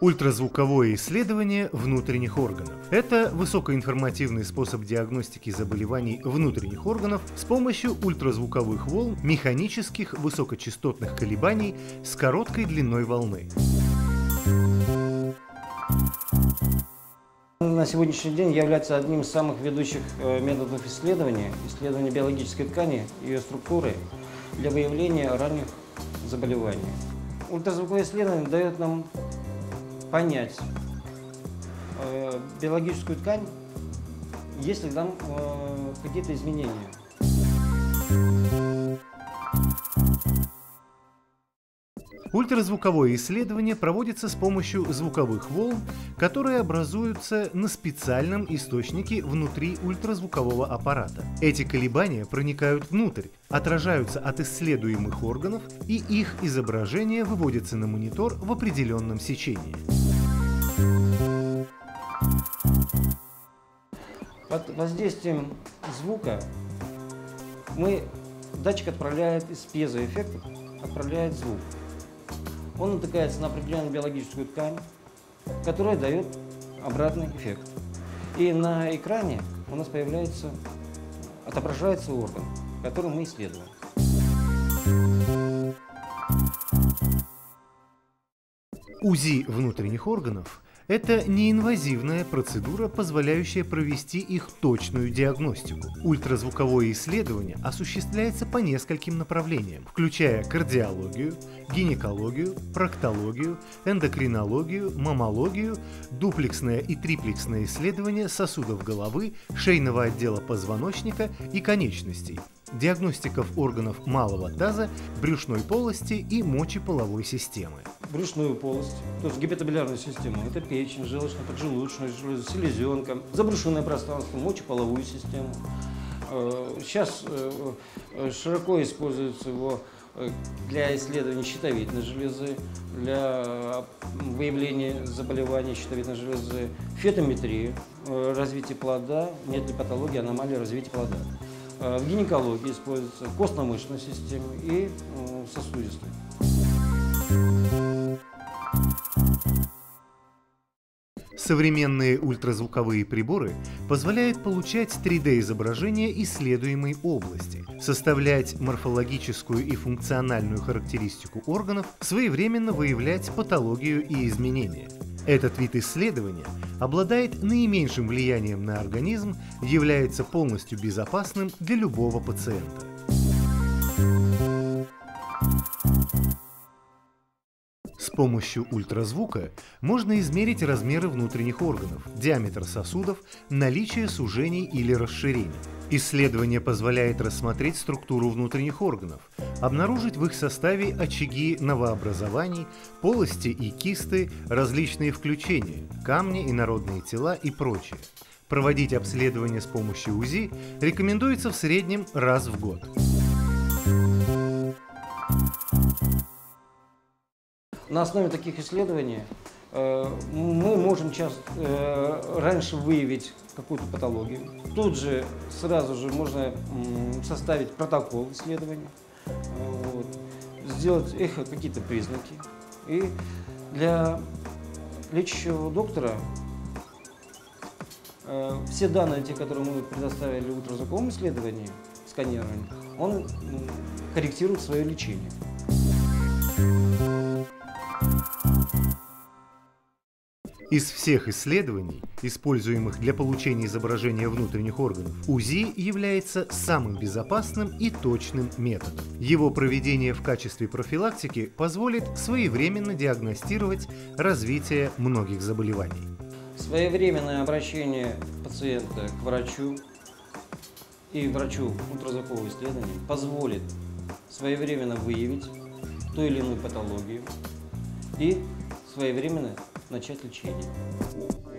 Ультразвуковое исследование внутренних органов. Это высокоинформативный способ диагностики заболеваний внутренних органов с помощью ультразвуковых волн механических высокочастотных колебаний с короткой длиной волны. На сегодняшний день является одним из самых ведущих методов исследования биологической ткани и ее структуры для выявления ранних заболеваний. Ультразвуковое исследование дает нам понять биологическую ткань, есть ли там какие-то изменения. Ультразвуковое исследование проводится с помощью звуковых волн, которые образуются на специальном источнике внутри ультразвукового аппарата. Эти колебания проникают внутрь, отражаются от исследуемых органов, и их изображение выводится на монитор в определенном сечении. Под воздействием звука датчик отправляет из пьезоэффекта, отправляет звук. Он натыкается на определенную биологическую ткань, которая дает обратный эффект. И на экране у нас отображается орган, который мы исследуем. УЗИ внутренних органов – это неинвазивная процедура, позволяющая провести их точную диагностику. Ультразвуковое исследование осуществляется по нескольким направлениям, включая кардиологию, гинекологию, проктологию, эндокринологию, маммологию, дуплексное и триплексное исследование сосудов головы, шейного отдела позвоночника и конечностей, диагностиков органов малого таза, брюшной полости и мочеполовой системы. Брюшную полость, то есть гипотабулярную систему, это печень, желудочно-поджелудочную железу, селезенка, забрюшинное пространство, мочеполовую систему. Сейчас широко используется его для исследования щитовидной железы, для выявления заболеваний щитовидной железы, фетометрии, развития плода, нет ли патологии, аномалии развития плода. В гинекологии используется костно-мышечная система и сосудистая. Современные ультразвуковые приборы позволяют получать 3D-изображение исследуемой области, составлять морфологическую и функциональную характеристику органов, своевременно выявлять патологию и изменения. Этот вид исследования обладает наименьшим влиянием на организм, является полностью безопасным для любого пациента. С помощью ультразвука можно измерить размеры внутренних органов, диаметр сосудов, наличие сужений или расширений. Исследование позволяет рассмотреть структуру внутренних органов, обнаружить в их составе очаги новообразований, полости и кисты, различные включения, камни, инородные тела и прочее. Проводить обследование с помощью УЗИ рекомендуется в среднем раз в год. На основе таких исследований мы можем раньше выявить какую-то патологию. Тут же сразу же можно составить протокол исследования, сделать какие-то признаки. И для лечащего доктора все данные, те, которые мы предоставили в ультразвуковом исследовании, сканировании, он корректирует свое лечение. Из всех исследований, используемых для получения изображения внутренних органов, УЗИ является самым безопасным и точным методом. Его проведение в качестве профилактики позволит своевременно диагностировать развитие многих заболеваний. Своевременное обращение пациента к врачу и врачу ультразвукового исследования позволит своевременно выявить ту или иную патологию и своевременно начать лечение.